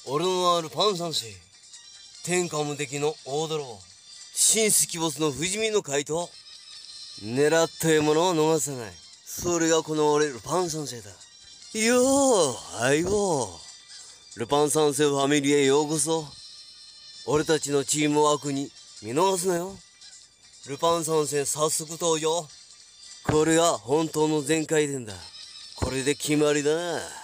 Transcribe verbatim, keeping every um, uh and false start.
俺のあるパン三世、天下無敵の大泥棒、神出鬼没の不死身の怪盗、狙った獲物を逃さない。それがこの俺ルパン三世だ。よう相棒、ルパン三世ファミリーへようこそ。俺たちのチームワークに見逃すなよ。ルパン三世早速登場。これが本当の全回転だ。これで決まりだな。